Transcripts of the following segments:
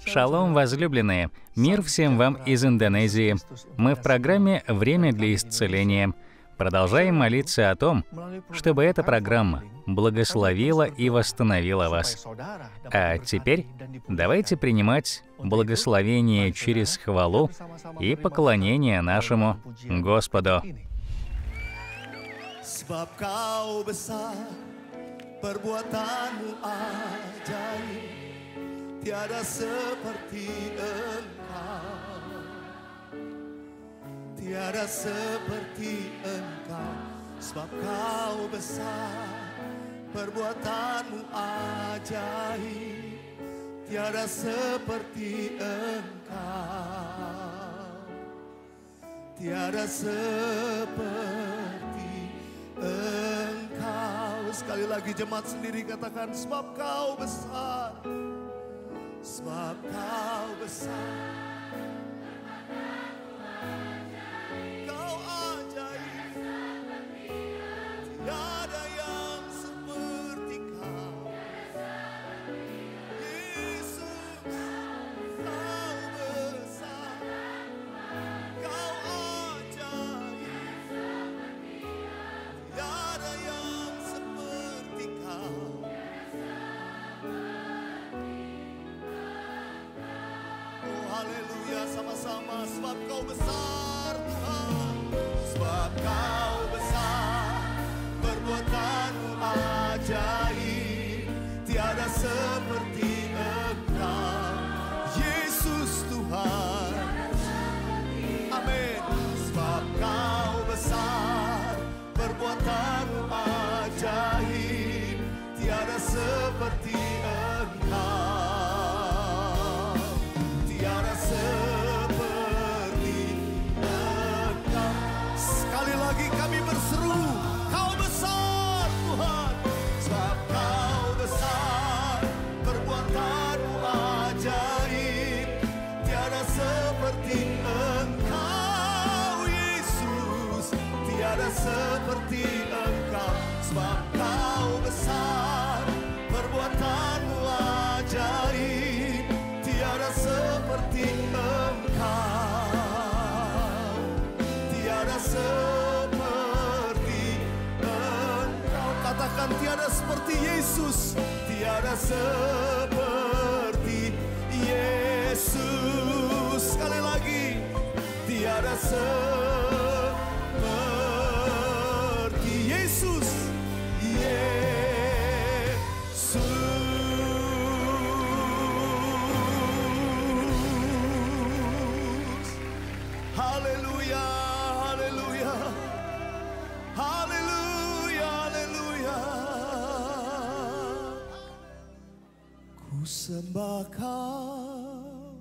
Шалом, возлюбленные! Мир всем вам из Индонезии. Мы в программе «Время для исцеления». Продолжаем молиться о том, чтобы эта программа благословила и восстановила вас. А теперь давайте принимать благословение через хвалу и поклонение нашему Господу. Sebab kau besar, perbuatanmu ajaib, tiada seperti engkau, tiada seperti engkau. Sebab kau besar, perbuatanmu ajaib, tiada seperti engkau, tiada seperti engkau. Sekali lagi jemaat sendiri katakan, sebab kau besar, sebab kau besar, kau ajaib, tiada yang seperti kau. Yesus, kau besar, kau ajaib, tiada yang seperti kau. Oh haleluya, sama-sama. Sebab kau besar Tuhan, sebab kau besar, perbuatanmu ajaib, tiada seperti engkau. Yesus Tuhan, amin. Sebab kau besar, perbuatanmu ajaib, tiada seperti engkau, tiada seperti engkau. Sekali lagi kami berseru, kau besar Tuhan, sebab kau besar, perbuatanmu ajaib, tiada seperti engkau. Yesus, tiada seperti engkau. Sebab kau besar, perbuatanmu ajaib, tiada seperti engkau, tiada seperti engkau. Katakan, tiada seperti Yesus, tiada seperti Yesus. Sekali lagi, tiada seperti Yesus, Yesus. Haleluya, haleluya, haleluya, haleluya. Ku sembah Kau,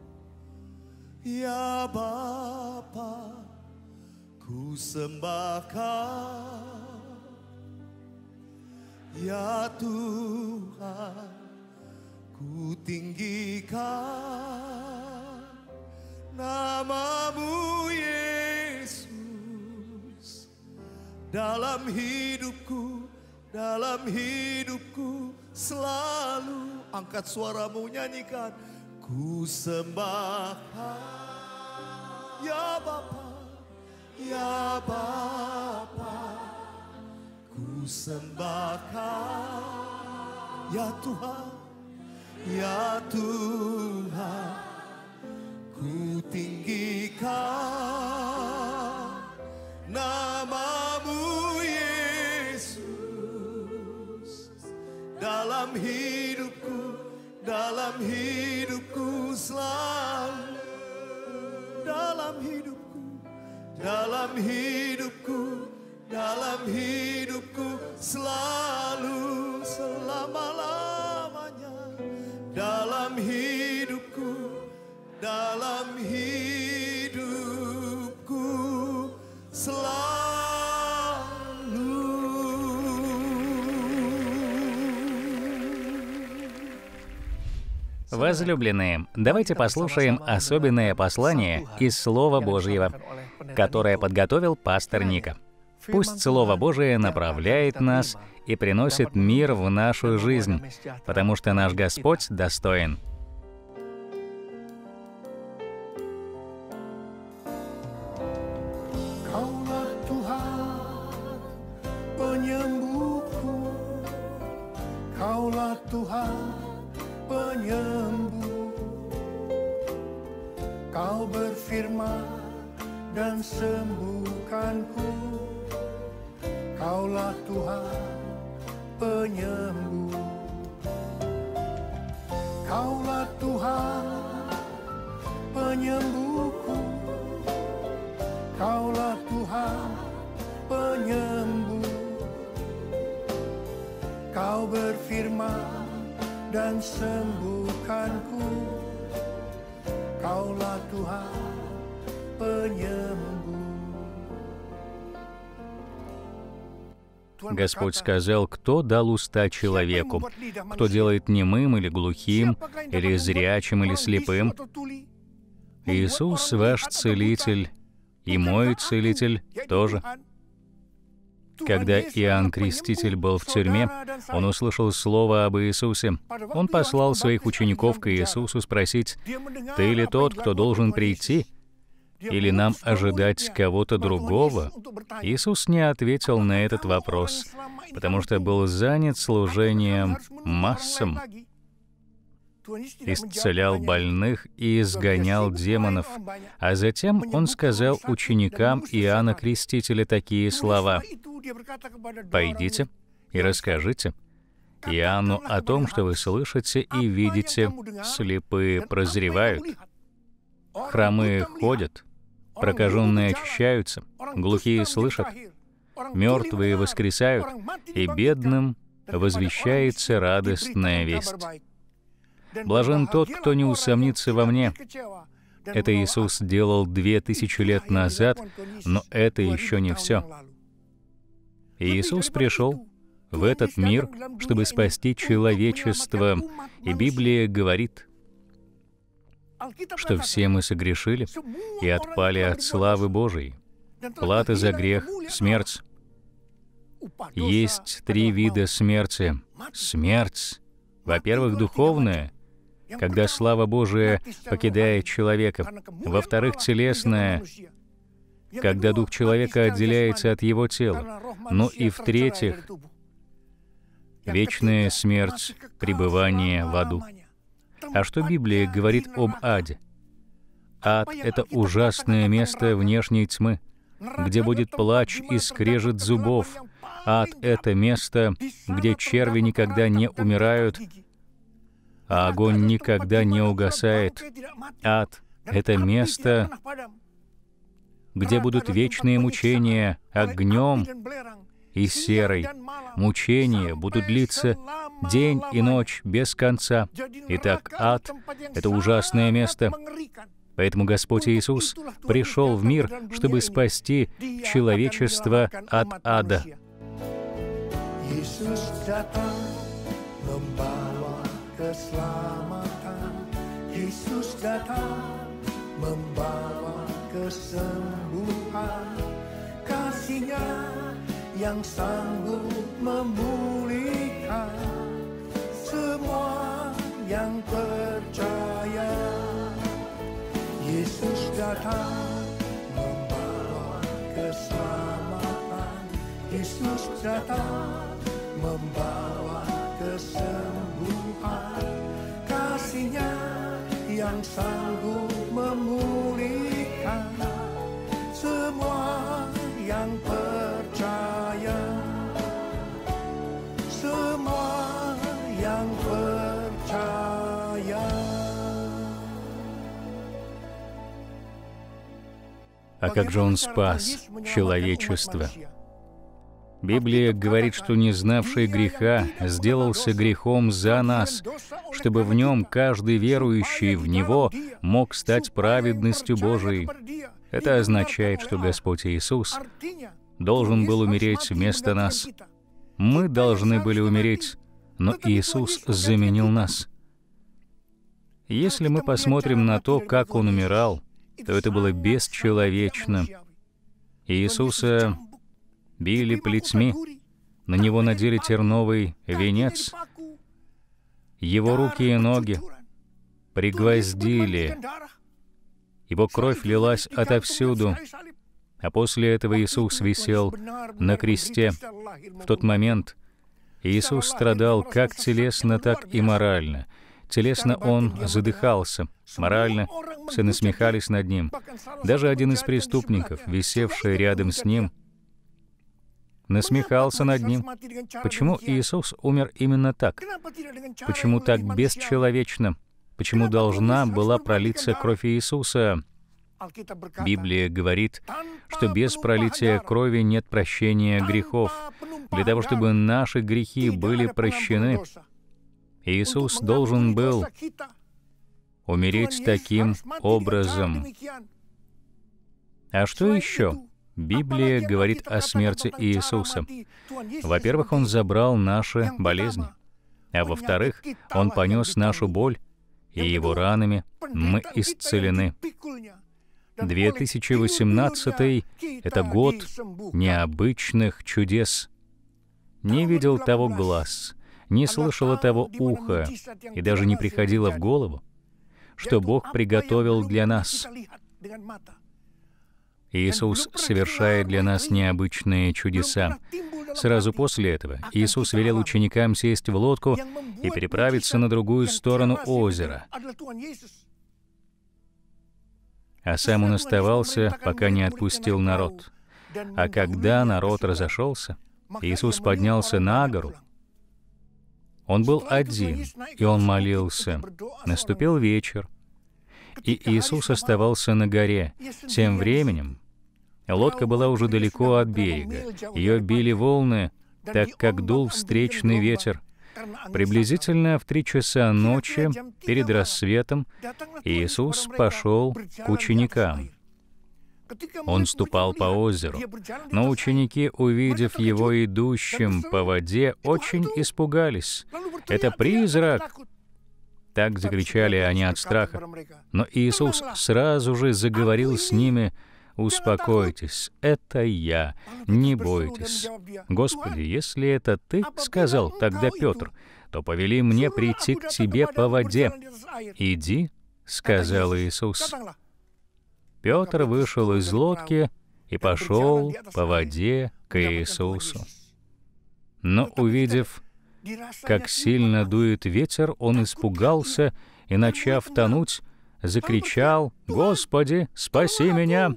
ya Bapa, ku sembah Kau, ya Tuhan, ku tinggikan nama-Mu Yesus. Dalam hidupku, dalam hidupku selalu. Angkat suaramu, nyanyikan. Ku sembah Kau, ya Bapa, ya Bapa, ku sembah Kau, ya Tuhan, ya Tuhan, ku tinggikan nama-Mu Yesus. Dalam hidupku, dalam hidupku selalu. Dalam hidupku, dalam hidupku, dalam hidupku selalu, selama-lamanya. Dalam hidupku, dalam hidupku selalu. Возлюбленные, давайте послушаем особенное послание из Слова Божьего, которое подготовил пастор Ника. Пусть Слово Божие направляет нас и приносит мир в нашу жизнь, потому что наш Господь достоин. Tuhan penyembuh. Kau berfirman dan sembuhkanku. Kaulah Tuhan penyembuh. Kaulah Tuhan penyembuhku. Kaulah Tuhan penyembuh. Kau berfirman dan sembuhkanku. Kaulah Tuhan penyembuh. Господь сказал, кто дал уста человеку, кто делает немым или глухим, или зрячим, или слепым. Иисус ваш целитель, и мой целитель тоже. Когда Иоанн Креститель был в тюрьме, он услышал слово об Иисусе. Он послал своих учеников к Иисусу спросить: «Ты ли тот, кто должен прийти? Или нам ожидать кого-то другого?» Иисус не ответил на этот вопрос, потому что был занят служением массам. Исцелял больных и изгонял демонов. А затем он сказал ученикам Иоанна Крестителя такие слова: «Пойдите и расскажите Иоанну о том, что вы слышите и видите. Слепые прозревают, хромые ходят, прокаженные очищаются, глухие слышат, мертвые воскресают, и бедным возвещается радостная весть. Блажен тот, кто не усомнится во мне». Это Иисус делал 2000 лет назад, но это еще не все. Иисус пришел в этот мир, чтобы спасти человечество, и Библия говорит, что все мы согрешили и отпали от славы Божией. Плата за грех — смерть. Есть 3 вида смерти. Смерть, во-первых, духовная, когда слава Божия покидает человека. Во-вторых, телесная, когда дух человека отделяется от его тела. Ну и в-третьих, вечная смерть, пребывание в аду. А что Библия говорит об аде? Ад — это ужасное место внешней тьмы, где будет плач и скрежет зубов. Ад — это место, где черви никогда не умирают, а огонь никогда не угасает. Ад — это место, где будут вечные мучения огнем и серой. Мучения будут длиться день и ночь без конца. Итак, ад — это ужасное место. Поэтому Господь Иисус пришел в мир, чтобы спасти человечество от ада. Yesus datang membawa kesembuhan, kasih-Nya yang sanggup memulihkan semua yang percaya. Yesus datang membawa keselamatan, Yesus datang membawa kesembuhan, kasih-Nya yang sanggup memulihkan semua yang percaya, semua yang percaya. А как же Он спас человечество? Библия говорит, что не знавший греха сделался грехом за нас, чтобы в Нем каждый верующий в Него мог стать праведностью Божией. Это означает, что Господь Иисус должен был умереть вместо нас. Мы должны были умереть, но Иисус заменил нас. Если мы посмотрим на то, как Он умирал, то это было бесчеловечно. Иисуса били плетьми, на Него надели терновый венец, Его руки и ноги пригвоздили, Его кровь лилась отовсюду, а после этого Иисус висел на кресте. В тот момент Иисус страдал как телесно, так и морально. Телесно Он задыхался, морально все насмехались над Ним. Даже один из преступников, висевший рядом с Ним, насмехался над Ним. Почему Иисус умер именно так? Почему так бесчеловечно? Почему должна была пролиться кровь Иисуса? Библия говорит, что без пролития крови нет прощения грехов. Для того, чтобы наши грехи были прощены, Иисус должен был умереть таким образом. А что еще Библия говорит о смерти Иисуса? Во-первых, Он забрал наши болезни. А во-вторых, Он понес нашу боль, и Его ранами мы исцелены. 2018 — это год необычных чудес. Не видел того глаз, не слышало того ухо, и даже не приходило в голову, что Бог приготовил для нас. Иисус совершает для нас необычные чудеса. Сразу после этого Иисус велел ученикам сесть в лодку и переправиться на другую сторону озера. А сам Он оставался, пока не отпустил народ. А когда народ разошелся, Иисус поднялся на гору. Он был один, и Он молился. Наступил вечер, и Иисус оставался на горе. Тем временем лодка была уже далеко от берега. Ее били волны, так как дул встречный ветер. Приблизительно в 3 часа ночи, перед рассветом, Иисус пошел к ученикам. Он ступал по озеру, но ученики, увидев Его идущим по воде, очень испугались. «Это призрак!» Так закричали они от страха. Но Иисус сразу же заговорил с ними: «Успокойтесь, это Я, не бойтесь». «Господи, если это Ты сказал тогда Петр, то повели мне прийти к Тебе по воде». «Иди», — сказал Иисус. Петр вышел из лодки и пошел по воде к Иисусу. Но, увидев, как сильно дует ветер, он испугался и, начав тонуть, закричал: «Господи, спаси меня!»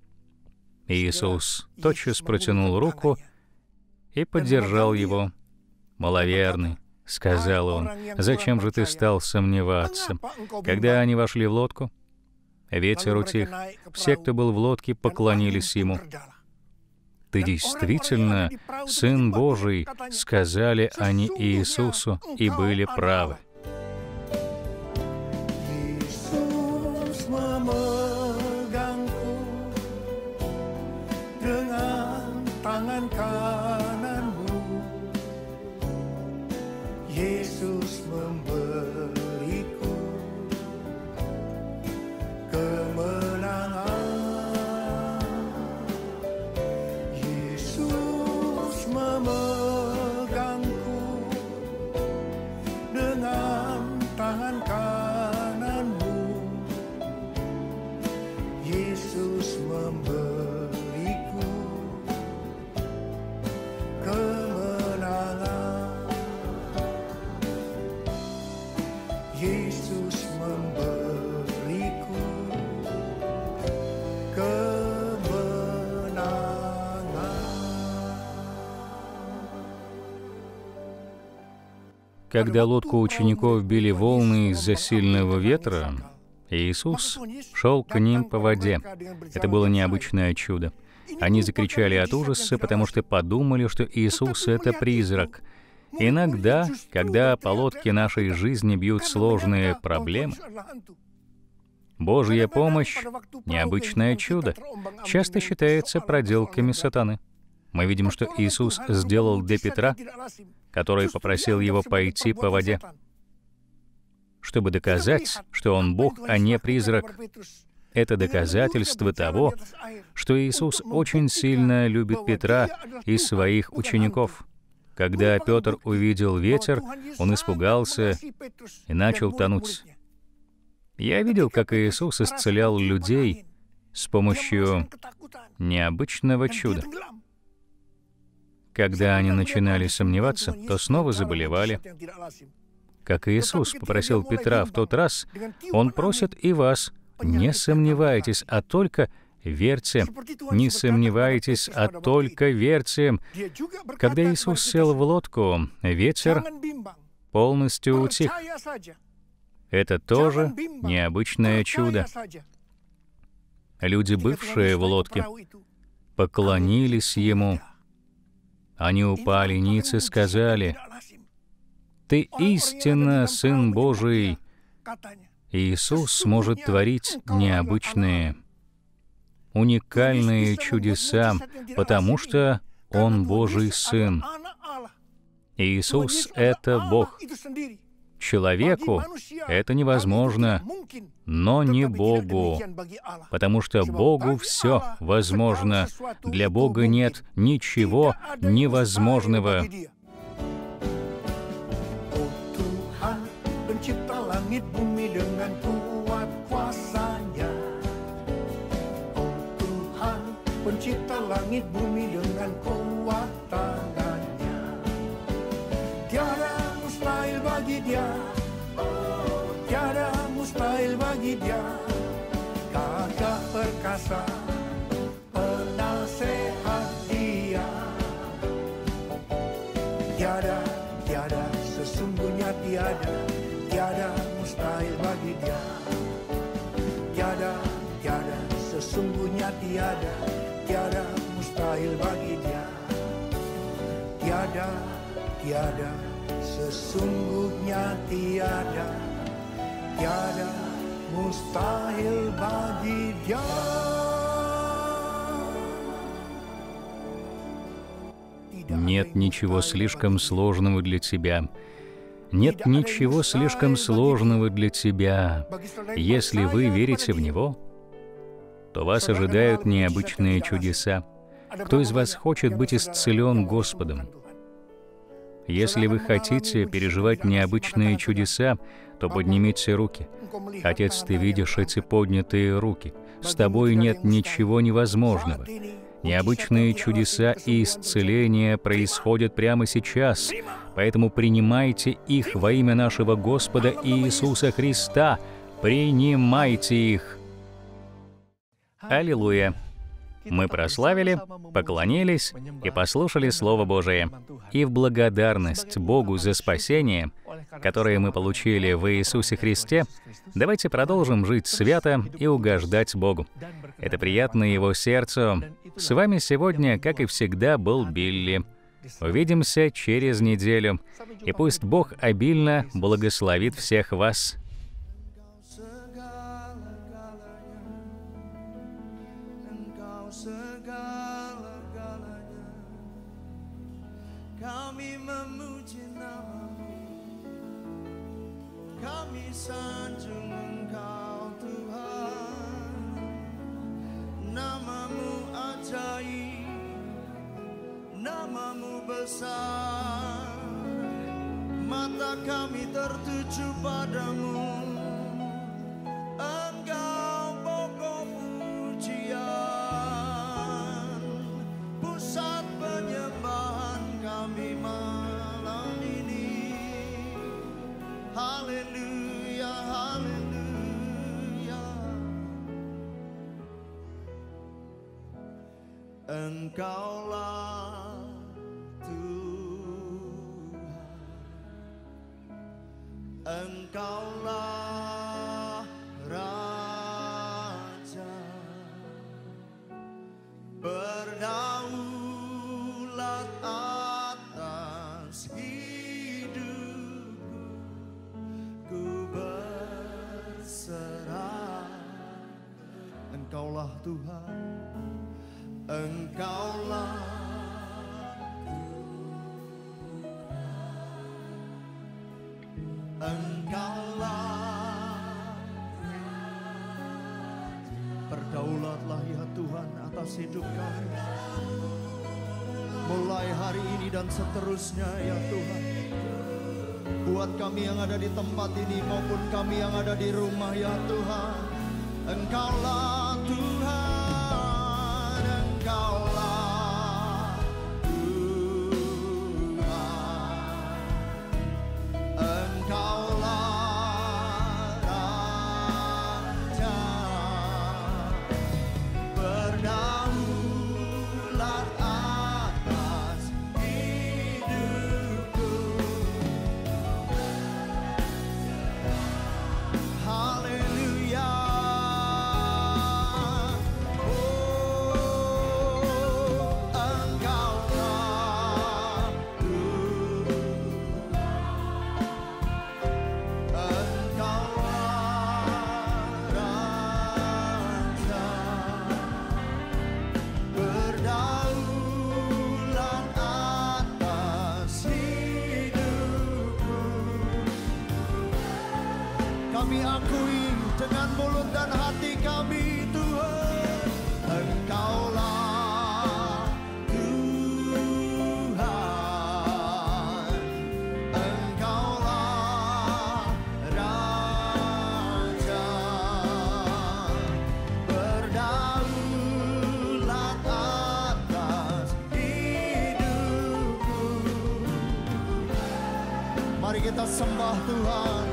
Иисус тотчас протянул руку и поддержал его. «Маловерный», — сказал Он, — «зачем же ты стал сомневаться?» Когда они вошли в лодку, ветер утих. Все, кто был в лодке, поклонились Ему. «Ты действительно Сын Божий», — сказали они Иисусу, и были правы. Yesus memegangku dengan tangan kananmu. Yesus memberiku kemenangan. Yesus memegangku dengan tangan kananmu. Yesus memberiku kemenangan. Yesus memberiku kemenangan. Когда лодку учеников били волны из-за сильного ветра, Иисус шел к ним по воде. Это было необычное чудо. Они закричали от ужаса, потому что подумали, что Иисус — это призрак. Иногда, когда по лодке нашей жизни бьют сложные проблемы, Божья помощь, необычное чудо, часто считается проделками сатаны. Мы видим, что Иисус сделал для Петра, который попросил его пойти по воде, чтобы доказать, что он Бог, а не призрак. Это доказательство того, что Иисус очень сильно любит Петра и своих учеников. Когда Петр увидел ветер, он испугался и начал тонуть. Я видел, как Иисус исцелял людей с помощью необычного чуда. Когда они начинали сомневаться, то снова заболевали. Как и Иисус попросил Петра в тот раз, Он просит и вас: не сомневайтесь, а только верьте. Не сомневайтесь, а только верьте. Когда Иисус сел в лодку, ветер полностью утих. Это тоже необычное чудо. Люди, бывшие в лодке, поклонились Ему. Они упали ниц и сказали: «Ты истинно Сын Божий». Иисус может творить необычные, уникальные чудеса, потому что Он Божий Сын. Иисус — это Бог. Человеку это невозможно, но не Богу, потому что Богу все возможно. Для Бога нет ничего невозможного. Tiada mustahil bagi Dia, Gagah perkasa, penasehat Dia. Tiada sesungguhnya tiada mustahil bagi Dia. Tiada sesungguhnya tiada mustahil bagi Dia. Tiada sesungguhnya tiada mustahil bagi Dia. Нет ничего слишком сложного для тебя. Нет ничего слишком сложного для тебя. Если вы верите в Него, то вас ожидают необычные чудеса. Кто из вас хочет быть исцелен Господом? Если вы хотите переживать необычные чудеса, то поднимите руки. Отец, Ты видишь эти поднятые руки. С Тобой нет ничего невозможного. Необычные чудеса и исцеления происходят прямо сейчас, поэтому принимайте их во имя нашего Господа Иисуса Христа. Принимайте их. Аллилуйя! Мы прославили, поклонились и послушали Слово Божие. И в благодарность Богу за спасение, которое мы получили в Иисусе Христе, давайте продолжим жить свято и угождать Богу. Это приятно Его сердцу. С вами сегодня, как и всегда, был Билли. Увидимся через неделю. И пусть Бог обильно благословит всех вас. Kami memuji nama-Mu, kami sanjung Engkau Tuhan. Nama-Mu ajaib, nama-Mu besar. Mata kami tertuju padamu, Engkau pokok pujian, pusat penyembahan kami malam ini. Haleluya, haleluya. Engkaulah Tuhan, Engkaulah Raja, berdaulat atas hidupku, ku berserah. Engkaulah Tuhan, Engkaulah Tuhan, Engkaulah. Berdaulatlah ya Tuhan atas hidup kami, mulai hari ini dan seterusnya ya Tuhan. Buat kami yang ada di tempat ini maupun kami yang ada di rumah ya Tuhan. Engkaulah Tuhan, Engkaulah Tuhan. Kami akui dengan mulut dan hati kami, Tuhan, Engkaulah Tuhan, Engkaulah Raja, berdaulat atas hidupku. Mari kita sembah Tuhan.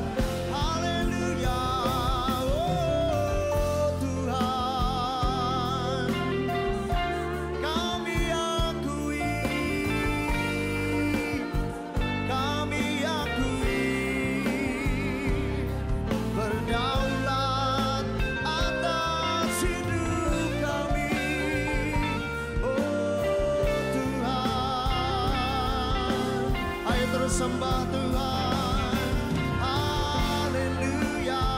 Sembah Tuhan, haleluya.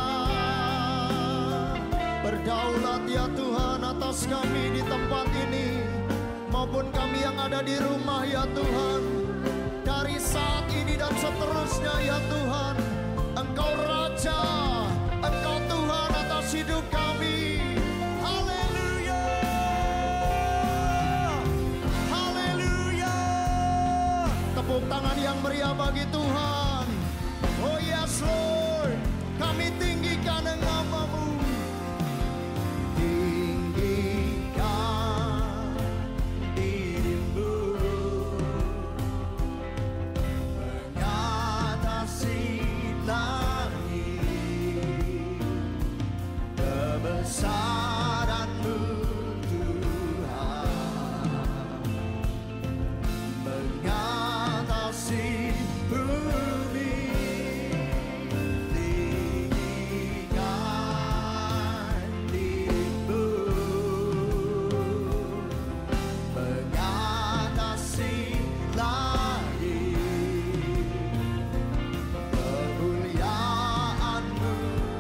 Berdaulat ya Tuhan atas kami di tempat ini, maupun kami yang ada di rumah ya Tuhan. Dari saat ini dan seterusnya ya Tuhan, Engkau Raja, Engkau Tuhan atas hidup kami. Haleluya, haleluya. Tepuk tangan yang meriah bagi Tuhan. Oh yes Lord, kami tinggikan nama-Mu, tinggikan diri-Mu, mengatasi langit, kebesaran-Mu Tuhan, mengatasi bumi. Tinggikan diri-Mu, mengatasi langit, kemuliaan-Mu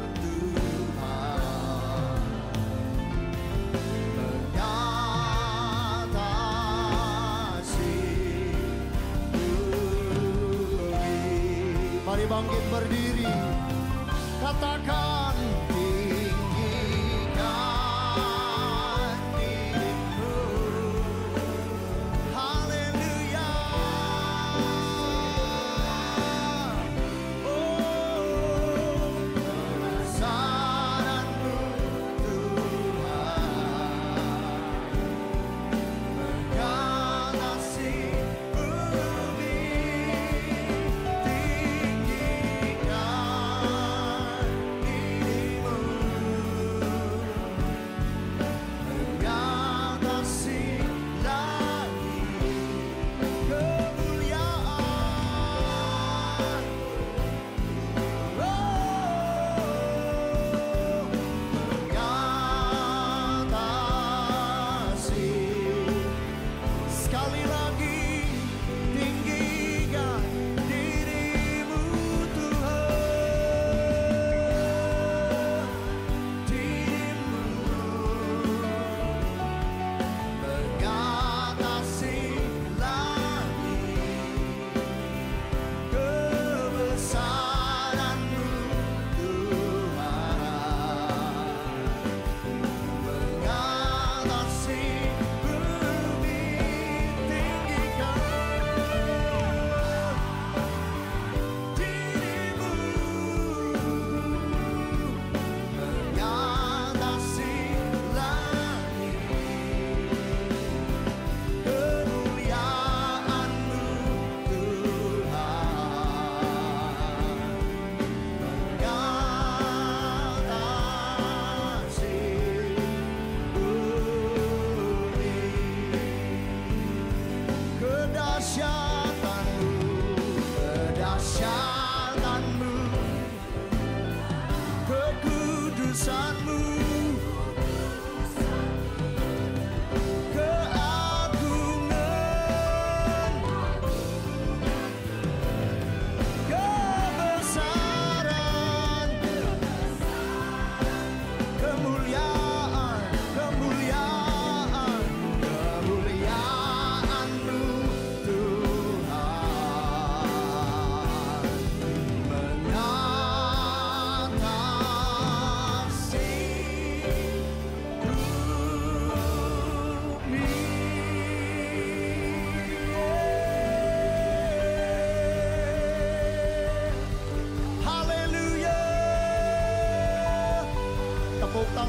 Tuhan, mengatasi bumi. Mari bangkit berdiri, katakan tinggikan diri-Mu. Haleluya. Oh, kebesaran-Mu Tuhan, mengatasi bumi. Tinggikan diri-Mu.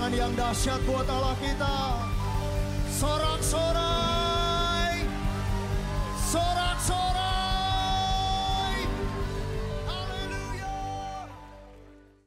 Kemenangan yang dahsyat buat Allah kita. Sorak-sorak.